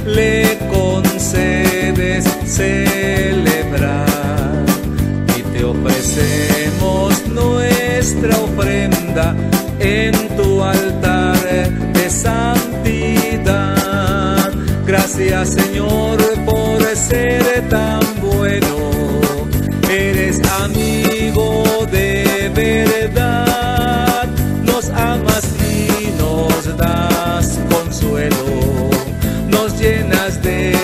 le concedes celebrar, y te ofrecemos nuestra ofrenda en tu altar de santidad. Gracias, Señor, por ser tan bueno. Eres amigo de verdad, nos amas y nos das consuelo, nos llenas de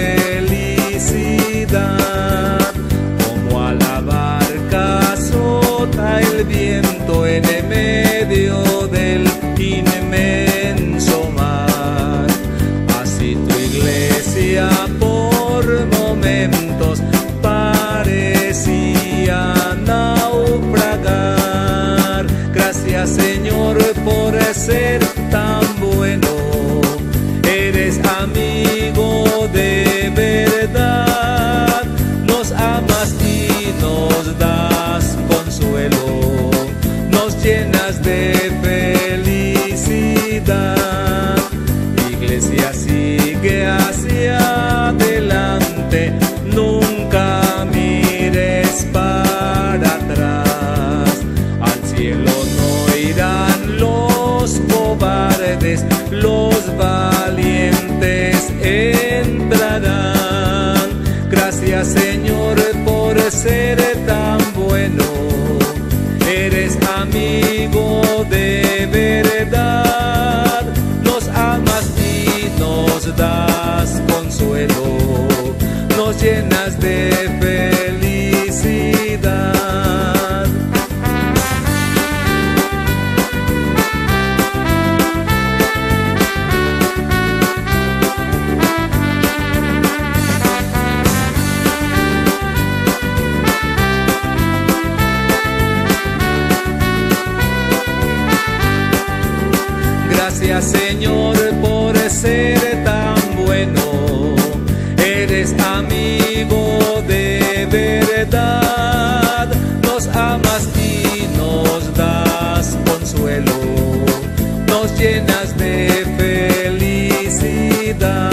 felicidad. Como a la barca azota el viento en el medio del inmenso mar, así tu iglesia por momentos parecía naufragar. Gracias, Señor, por ser tan bueno. Eres amigo de verdad, nos amas y nos das consuelo, nos llenas de felicidad. Iglesia, sigue hacia adelante, nunca mires para atrás. Al cielo no irán los cobardes, los valientes entrarán. Gracias, Señor, por ser tan bueno. Eres amigo de verdad, nos amas y nos das consuelo, nos llenas de felicidad. Gracias, Señor, por ser tan bueno. Eres amigo de verdad, nos amas y nos das consuelo, nos llenas de felicidad.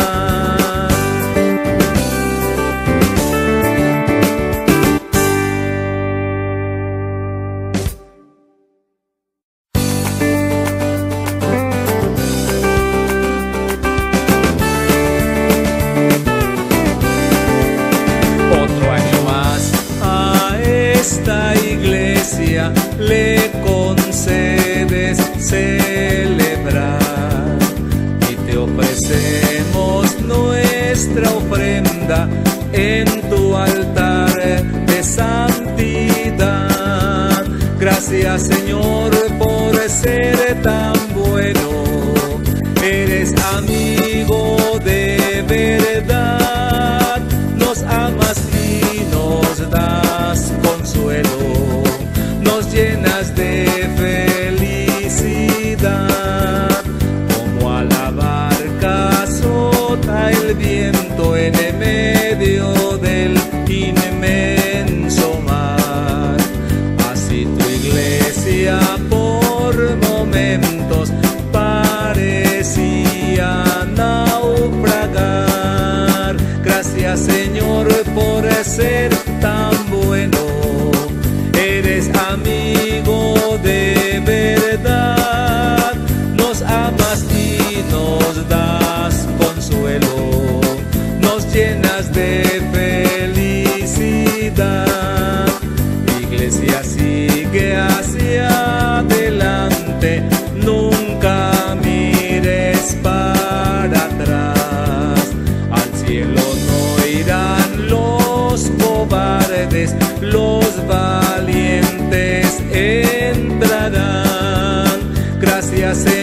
Esta iglesia le concedes celebrar, y te ofrecemos nuestra ofrenda en tu altar de santidad. Gracias, Señor, por ser tan bueno. Eres amigo de verdad, nos amas y nos das consuelo, nos llenas de felicidad. Como a la barca azota el viento en el medio del inmenso mar, así tu iglesia por momentos parecía naufragar. Gracias, Señor, por ser tan bueno. Eres amigo de verdad, nos amas y nos das consuelo, nos llenas de felicidad. Iglesia, sigue hacia adelante, nunca mires para atrás. Al cielo no irán los cobardes, los valientes entrarán. Gracias, Señor,